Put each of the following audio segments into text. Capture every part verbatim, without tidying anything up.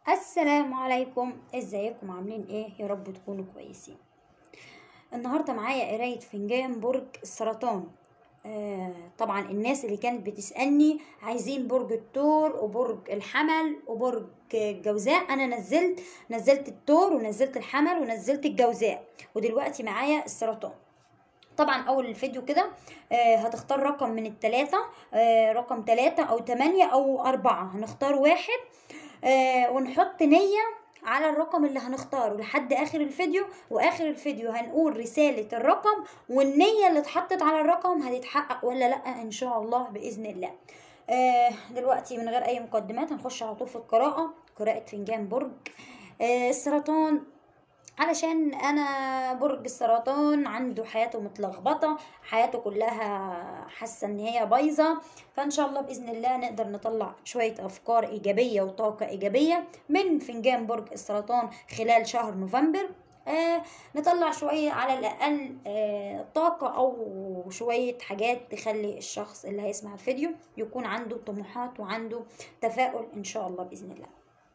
السلام عليكم، ازيكم؟ عاملين ايه؟ يا رب تكونوا كويسين. النهارده معايا قرايه فنجان برج السرطان. آه طبعا الناس اللي كانت بتسالني عايزين برج الثور وبرج الحمل وبرج الجوزاء، انا نزلت نزلت الثور ونزلت الحمل ونزلت الجوزاء، ودلوقتي معايا السرطان. طبعا اول الفيديو كده آه هتختار رقم من التلاتة، آه رقم تلاتة او تمانية او اربعة، هنختار واحد آه ونحط نية على الرقم اللي هنختاره لحد اخر الفيديو. واخر الفيديو هنقول رسالة الرقم والنية اللي اتحطت على الرقم هتتحقق ولا لا ان شاء الله باذن الله. آه دلوقتي من غير اي مقدمات هنخش على طول في القراءة، قراءة فنجان برج آه السرطان. علشان انا برج السرطان عنده حياته متلخبطه، حياته كلها حاسه ان هي بايظه، فان شاء الله باذن الله نقدر نطلع شويه افكار ايجابيه وطاقه ايجابيه من فنجان برج السرطان خلال شهر نوفمبر. آه نطلع شويه على الاقل آه طاقه او شويه حاجات تخلي الشخص اللي هيسمع الفيديو يكون عنده طموحات وعنده تفاؤل ان شاء الله باذن الله.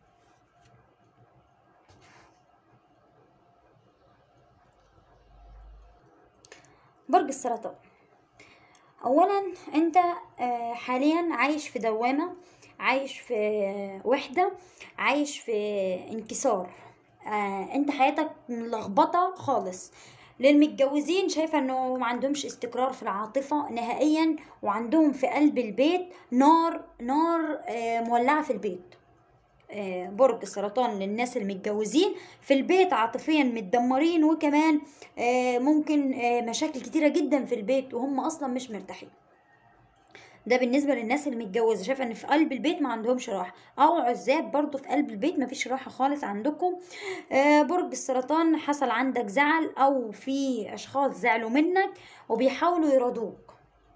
برج السرطان، اولا انت حاليا عايش في دوامة، عايش في وحدة، عايش في انكسار. انت حياتك ملخبطة خالص. للمتجوزين شايفة انه ما عندهمش استقرار في العاطفة نهائيا، وعندهم في قلب البيت نار نار مولعة في البيت. برج السرطان للناس المتجوزين في البيت عاطفيا متدمرين، وكمان ممكن مشاكل كتيرة جدا في البيت وهم اصلا مش مرتاحين. ده بالنسبة للناس المتجوزة، شايفة ان في قلب البيت ما عندهمش راحة، او عزاب برضو في قلب البيت ما فيش راحة خالص عندكم. برج السرطان حصل عندك زعل او في اشخاص زعلوا منك وبيحاولوا يرضوك.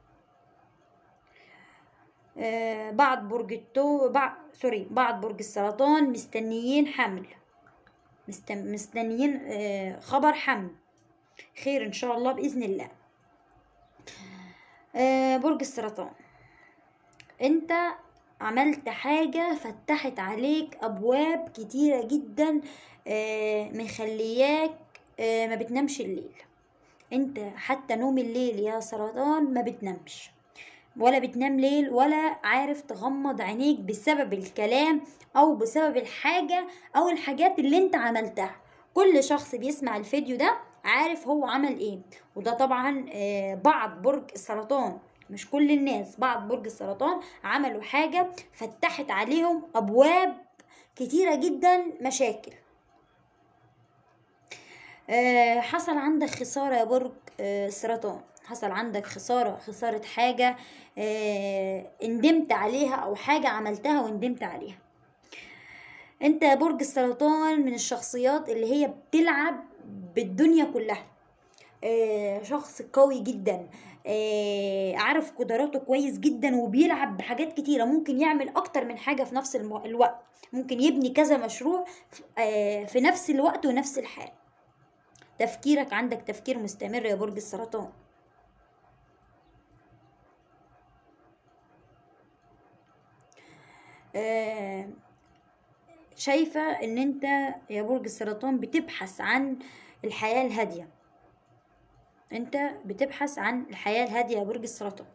آه بعض برج التو بعض سوري بعض برج السرطان مستنيين حمل، مست... مستنيين آه خبر حمل خير ان شاء الله باذن الله. آه برج السرطان، انت عملت حاجة فتحت عليك ابواب كتيرة جدا، آه مخلياك آه ما بتنامش الليل. انت حتى نوم الليل يا سرطان ما بتنامش، ولا بتنام ليل، ولا عارف تغمض عينيك بسبب الكلام او بسبب الحاجة او الحاجات اللي انت عملتها. كل شخص بيسمع الفيديو ده عارف هو عمل ايه، وده طبعا بعض برج السرطان، مش كل الناس، بعض برج السرطان عملوا حاجة فتحت عليهم ابواب كتيرة جدا مشاكل. حصل عندك خسارة يا برج السرطان، حصل عندك خسارة خسارة حاجة اه اندمت عليها او حاجة عملتها واندمت عليها. انت يا برج السرطان من الشخصيات اللي هي بتلعب بالدنيا كلها، اه شخص قوي جدا، اه عارف قدراته كويس جدا وبيلعب بحاجات كتيرة، ممكن يعمل اكتر من حاجة في نفس الوقت، ممكن يبني كذا مشروع اه في نفس الوقت ونفس الحال. تفكيرك عندك تفكير مستمر يا برج السرطان. آه شايفة ان انت يا برج السرطان بتبحث عن الحياة الهادية، انت بتبحث عن الحياة الهادية يا برج السرطان.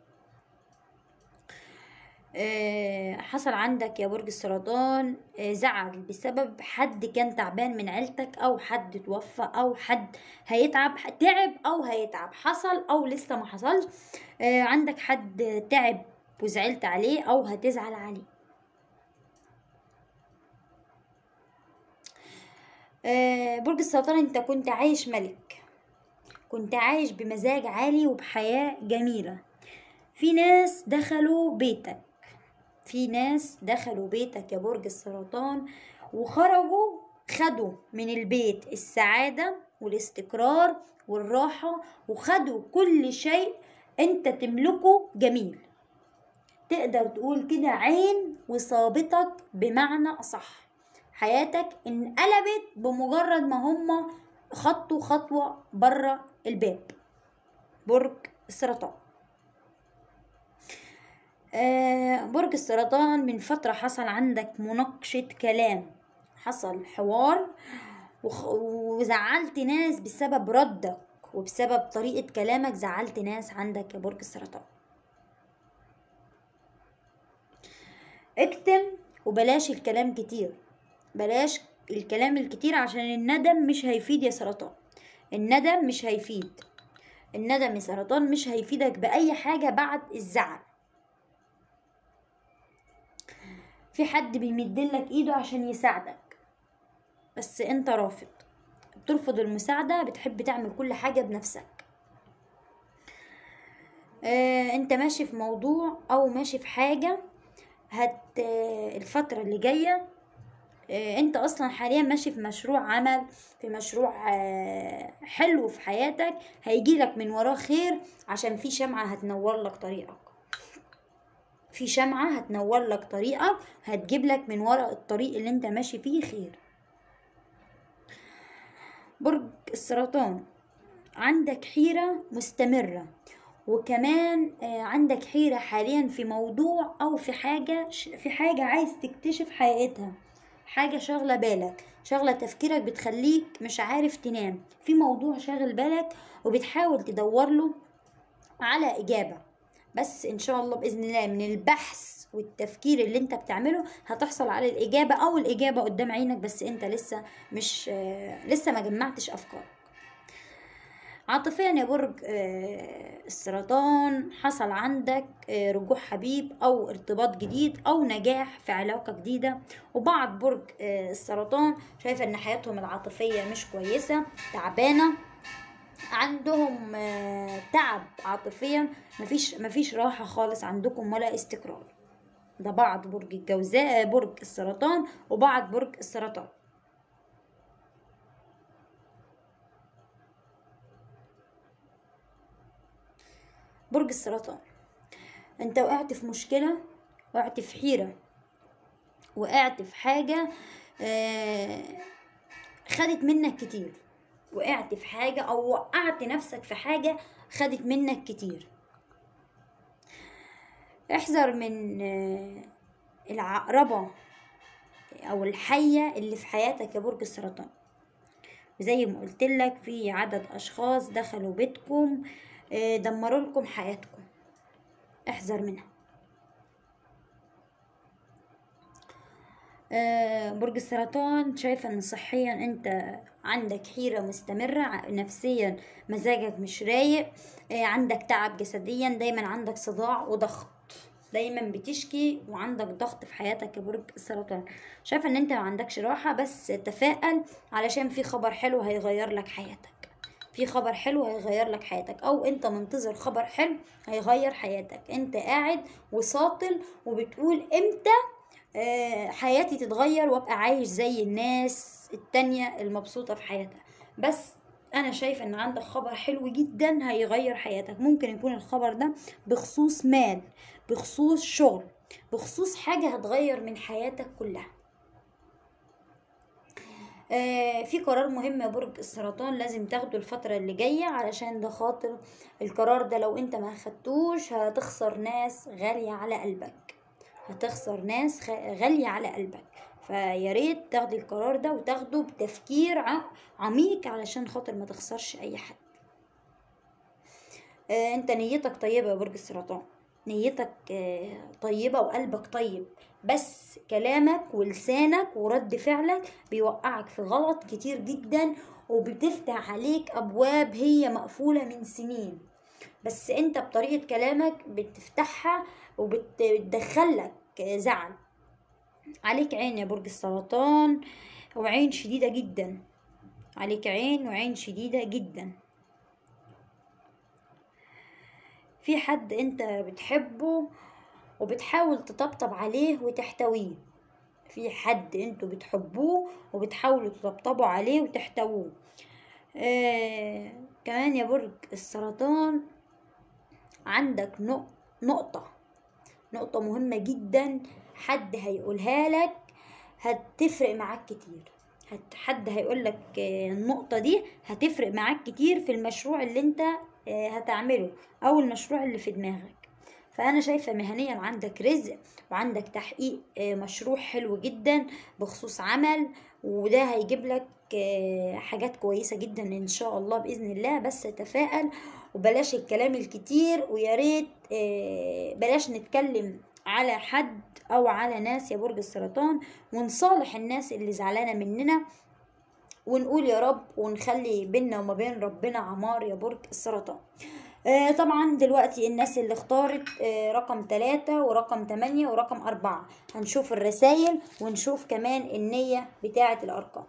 آه حصل عندك يا برج السرطان آه زعل بسبب حد كان تعبان من عيلتك، او حد توفى، او حد هيتعب تعب او هيتعب، حصل او لسه ما حصلش. آه عندك حد تعب وزعلت عليه او هتزعل عليه. آه برج السرطان، انت كنت عايش ملك، كنت عايش بمزاج عالي وبحياة جميلة. في ناس دخلوا بيتك، في ناس دخلوا بيتك يا برج السرطان وخرجوا، خدوا من البيت السعادة والاستقرار والراحة، وخدوا كل شيء انت تملكه جميل. تقدر تقول كده عين وصابتك بمعنى أصح. حياتك انقلبت بمجرد ما هما خطوا خطوة برا الباب. برج السرطان، آه برج السرطان من فترة حصل عندك مناقشة كلام، حصل حوار وزعلت ناس بسبب ردك وبسبب طريقة كلامك، زعلت ناس عندك يا برج السرطان. اكتم وبلاش الكلام كتير، بلاش الكلام الكتير عشان الندم مش هيفيد يا سرطان. الندم مش هيفيد، الندم يا سرطان مش هيفيدك بأي حاجة بعد الزعل. في حد بيمدلك ايده عشان يساعدك بس انت رافض، بترفض المساعدة، بتحب تعمل كل حاجة بنفسك. اه انت ماشي في موضوع او ماشي في حاجة هت اه الفترة اللي جاية اه انت اصلا حاليا ماشي في مشروع عمل، في مشروع اه حلو في حياتك، هيجيلك من وراه خير عشان في شمعة هتنور لك طريقك، في شمعة هتنور لك طريقك، هتجيب لك من وراء الطريق اللي انت ماشي فيه خير. برج السرطان عندك حيرة مستمرة، وكمان عندك حيرة حاليا في موضوع او في حاجة في حاجة عايز تكتشف حقيقتها، حاجة شغلة بالك، شغلة تفكيرك، بتخليك مش عارف تنام، في موضوع شاغل بالك وبتحاول تدور له على إجابة، بس ان شاء الله باذن الله من البحث والتفكير اللي انت بتعمله هتحصل على الاجابه، او الاجابه قدام عينك بس انت لسه مش لسه ما جمعتش افكارك. عاطفيا يا برج السرطان حصل عندك رجوع حبيب او ارتباط جديد او نجاح في علاقه جديده، وبعض برج السرطان شايفه ان حياتهم العاطفيه مش كويسه، تعبانه، عندهم تعب عاطفيا، مفيش مفيش راحة خالص عندكم ولا استقرار. ده بعض برج الجوزاء برج السرطان وبعض برج السرطان. برج السرطان انت وقعت في مشكلة، وقعت في حيرة، وقعت في حاجة خدت منك كتير، وقعت في حاجة او وقعت نفسك في حاجة خدت منك كتير. احذر من العقربة او الحية اللي في حياتك يا برج السرطان، زي ما قلت لك في عدد اشخاص دخلوا بيتكم دمروا لكم حياتكم، احذر منها. برج السرطان شايفة ان صحيا انت عندك حيرة مستمرة، نفسيا مزاجك مش رايق، عندك تعب جسديا، دايما عندك صداع وضغط، دايما بتشكي وعندك ضغط في حياتك يا برج السرطان. شايفه ان انت ما عندكش راحه، بس تفائل علشان في خبر حلو هيغير لك حياتك، في خبر حلو هيغير لك حياتك، او انت منتظر خبر حلو هيغير حياتك، انت قاعد وساطل وبتقول امتى آه حياتي تتغير وابقى عايش زي الناس التانية المبسوطة في حياتها. بس انا شايفه ان عندك خبر حلو جدا هيغير حياتك، ممكن يكون الخبر ده بخصوص مال، بخصوص شغل، بخصوص حاجة هتغير من حياتك كلها. آه في قرار مهم يا برج السرطان لازم تاخده الفترة اللي جاية، علشان ده خاطر القرار ده لو انت ما خدتوش هتخسر ناس غالية على قلبك، هتخسر ناس غالية على قلبك، فياريت تاخدي القرار ده وتاخده بتفكير عميق علشان خاطر ما تخسرش اي حد. آه انت نيتك طيبة يا برج السرطان، نيتك طيبة وقلبك طيب، بس كلامك ولسانك ورد فعلك بيوقعك في غلط كتير جدا، وبتفتح عليك أبواب هي مقفولة من سنين، بس انت بطريقة كلامك بتفتحها وبتدخلك زعل. عليك عين يا برج السرطان، وعين شديدة جدا، عليك عين وعين شديدة جدا. في حد انت بتحبه وبتحاول تطبطب عليه وتحتويه، في حد انتوا بتحبوه وبتحاولوا تطبطبوا عليه وتحتووه. آه كمان يا برج السرطان عندك نقطة نقطة مهمة جدا حد هيقولها لك هتفرق معاك كتير، حد هيقولك النقطة دي هتفرق معاك كتير في المشروع اللي انت هتعمله او المشروع اللي في دماغك، فأنا شايفة مهنيا عندك رزق وعندك تحقيق مشروع حلو جدا بخصوص عمل، وده هيجيب لك حاجات كويسة جدا إن شاء الله بإذن الله. بس تفائل وبلاش الكلام الكتير، ويا ريت بلاش نتكلم على حد أو على ناس يا برج السرطان، ونصالح الناس اللي زعلانة مننا ونقول يا رب، ونخلي بينا وما بين ربنا عمار يا برج السرطان. آه طبعا دلوقتي الناس اللي اختارت آه رقم ثلاثة ورقم تمانية ورقم أربعة، هنشوف الرسائل ونشوف كمان النية بتاعة الأرقام.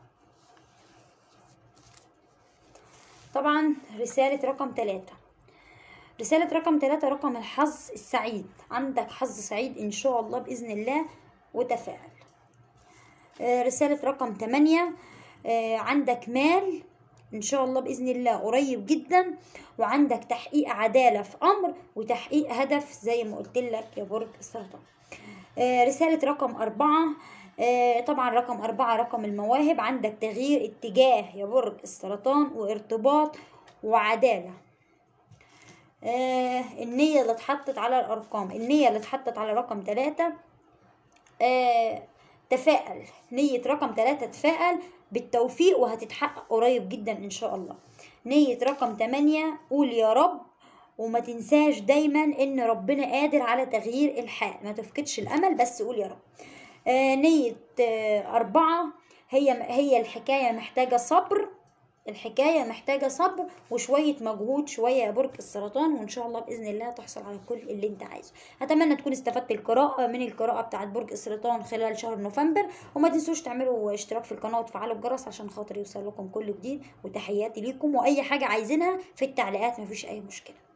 طبعا رسالة رقم ثلاثة، رسالة رقم ثلاثة رقم الحظ السعيد، عندك حظ سعيد إن شاء الله بإذن الله وتفائل. آه رسالة رقم تمانية، آه عندك مال ان شاء الله باذن الله قريب جدا، وعندك تحقيق عداله في امر وتحقيق هدف زي ما قلت لك يا برج السرطان. آه رساله رقم أربعة، آه طبعا رقم أربعة رقم المواهب، عندك تغيير اتجاه يا برج السرطان وارتباط وعداله. آه النيه اللي اتحطت على الارقام، النيه اللي اتحطت على رقم ثلاثة، آه تفائل، نية رقم ثلاثة تفائل بالتوفيق وهتتحقق قريب جدا ان شاء الله. نية رقم تمانية قول يا رب، وما تنساش دايما ان ربنا قادر على تغيير الحال، ما تفقدش الامل بس قول يا رب. آه نية آه أربعة، هي هي الحكاية محتاجة صبر، الحكاية محتاجة صبر وشوية مجهود شوية يا برج السرطان، وإن شاء الله بإذن الله تحصل على كل اللي أنت عايزه. أتمنى تكون استفدت القراءة من القراءة بتاعت برج السرطان خلال شهر نوفمبر، وما تنسوش تعملوا اشتراك في القناة وتفعلوا الجرس عشان خاطر يوصل لكم كل جديد، وتحياتي ليكم، وأي حاجة عايزينها في التعليقات مفيش أي مشكلة.